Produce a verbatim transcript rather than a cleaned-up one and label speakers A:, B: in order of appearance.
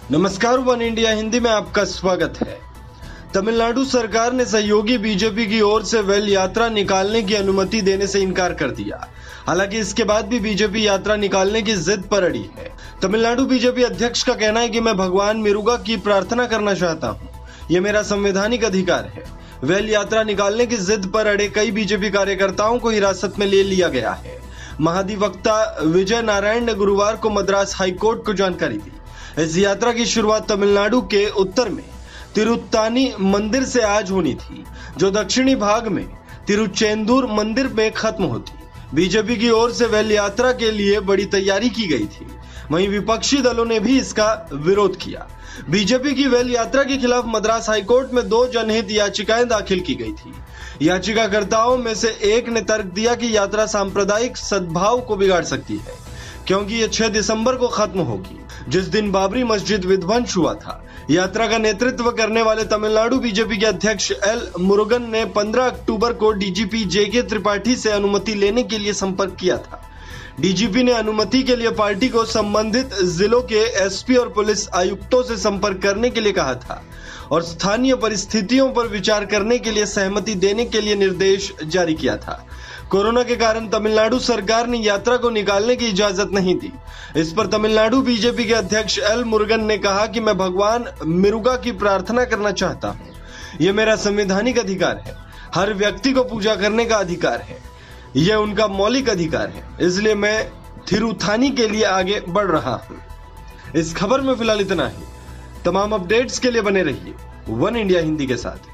A: नमस्कार, one India Hindi में आपका स्वागत है। तमिलनाडु सरकार ने सहयोगी बीजेपी की ओर से वेल यात्रा निकालने की अनुमति देने से इनकार कर दिया। हालांकि इसके बाद भी बीजेपी यात्रा निकालने की जिद पर अड़ी है। तमिलनाडु बीजेपी अध्यक्ष का कहना है कि मैं भगवान मुरुगन की प्रार्थना करना चाहता हूं, यह मेरा संवैधानिक अधिकार है। वेल यात्रा निकालने की जिद पर अड़े कई बीजेपी कार्यकर्ताओं को हिरासत में ले लिया गया है। महाधिवक्ता विजय नारायण ने गुरुवार को मद्रास हाईकोर्ट को जानकारी दी। इस यात्रा की शुरुआत तमिलनाडु के उत्तर में तिरुत्तानी मंदिर से आज होनी थी, जो दक्षिणी भाग में तिरुचेंदूर मंदिर में खत्म होती। बीजेपी की ओर से वेल यात्रा के लिए बड़ी तैयारी की गई थी, वहीं विपक्षी दलों ने भी इसका विरोध किया। बीजेपी की वेल यात्रा के खिलाफ मद्रास हाईकोर्ट में दो जनहित याचिकाएं दाखिल की गई थी। याचिकाकर्ताओं में से एक ने तर्क दिया कि यात्रा सांप्रदायिक सद्भाव को बिगाड़ सकती है, क्योंकि ये छह दिसंबर को खत्म होगी, जिस दिन बाबरी मस्जिद विध्वंस हुआ था। यात्रा का नेतृत्व करने वाले तमिलनाडु बीजेपी के अध्यक्ष एल मुरुगन ने पंद्रह अक्टूबर को डीजीपी जेके त्रिपाठी से अनुमति लेने के लिए संपर्क किया था। डीजीपी ने अनुमति के लिए पार्टी को संबंधित जिलों के एसपी और पुलिस आयुक्तों से संपर्क करने के लिए कहा था और स्थानीय परिस्थितियों पर विचार करने के लिए सहमति देने के लिए निर्देश जारी किया था। कोरोना के कारण तमिलनाडु सरकार ने यात्रा को निकालने की इजाजत नहीं दी। इस पर तमिलनाडु बीजेपी के अध्यक्ष एल मुरुगन ने कहा कि मैं भगवान मुरुगन की प्रार्थना करना चाहता हूँ, यह मेरा संवैधानिक अधिकार है। हर व्यक्ति को पूजा करने का अधिकार है, यह उनका मौलिक अधिकार है, इसलिए मैं थिरुथानी के लिए आगे बढ़ रहा हूँ। इस खबर में फिलहाल इतना ही। तमाम अपडेट्स के लिए बने रहिए वन इंडिया हिंदी के साथ।